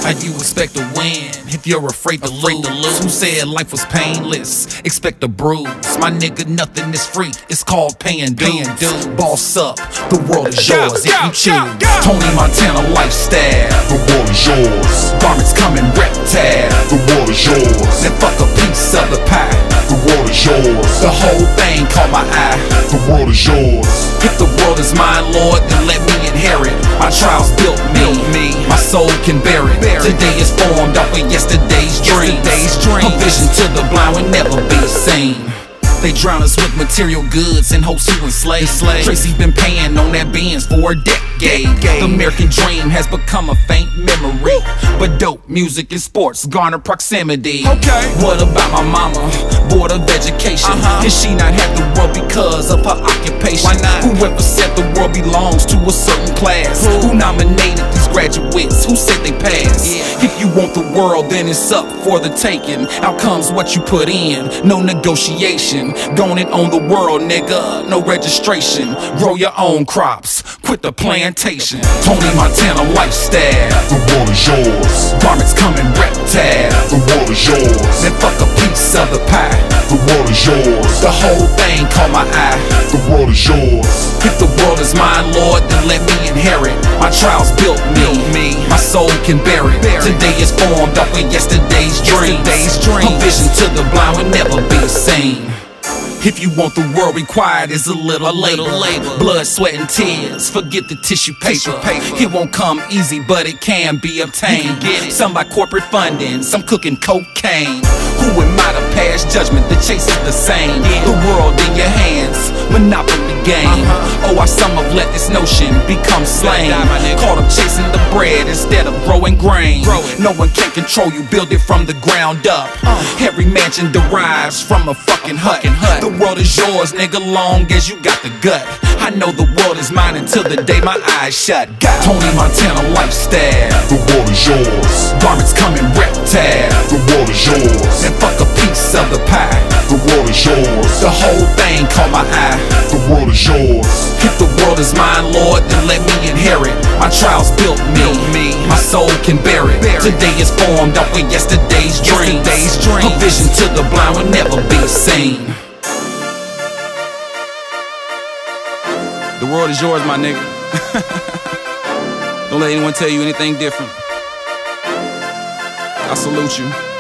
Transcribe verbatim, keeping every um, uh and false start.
How you expect to win if you're afraid to lose? Who said life was painless? Expect a bruise. My nigga, nothing is free. It's called paying dues. Boss up, the world is yours if you choose. Tony Montana lifestyle, the world is yours. Garments coming reptile, the world is yours. Then fuck a piece of the pie, the world is yours. The whole thing caught my eye, the world is yours. If the world is mine, Lord, then let me inherit. My trials built me, me. My soul can bear it. Today is formed off of yesterday's dreams. A vision to the blind will never be seen. They drown us with material goods and hopes to enslave. Tracy been paying on that Benz for a decade. The American dream has become a faint memory, but dope music and sports garner proximity. Okay. What about my mama? Board of Education. Uh-huh. Did she not have the world because of her occupation? Why not? Whoever said the world belongs to a certain class? Who, Who nominated these graduates? Who said they passed? Yeah. If you want the world, then it's up for the taking. Outcomes what you put in, no negotiation. Gone and own the world, nigga, no registration. Grow your own crops, quit the plantation. Tony Montana lifestyle, the world is yours. Garments coming reptile, the world is yours. Then fuck a piece of the pie, the world is yours. The whole thing caught my eye, the world is yours. If the world is mine, Lord, then let me inherit. My trials built me, me. My soul can bear it. Today is formed off of yesterday's dreams. A vision to the blind will never be seen. If you want the world, required is a little, a little labor. Blood, sweat, and tears. Forget the tissue paper. paper. It won't come easy, but it can be obtained. Get it. Some by corporate funding, some cooking cocaine. Who am I to pass judgment? The chase is the same. Yeah. The world in your hands, monopoly game. Uh-huh. Oh, why some have let this notion become slain. Caught up chasing the bread instead of growing grain. Grow no one can control you, build it from the ground up. Uh. Every mansion derives from a fucking hut. hut. The world is yours, nigga, long as you got the gut. I know the world is mine until the day my eyes shut. God. Tony Montana lifestyle, the world is yours. Garments coming reptile, the world is yours. And fuck a piece of the pie, the world is yours. The whole thing caught my eye, the world is yours. If the world is mine, Lord, then let me inherit. My trials built me, me. My soul can bear it. Today is formed off of yesterday's dreams. A vision to the blind will never be seen. The world is yours, my nigga. Don't let anyone tell you anything different. I salute you.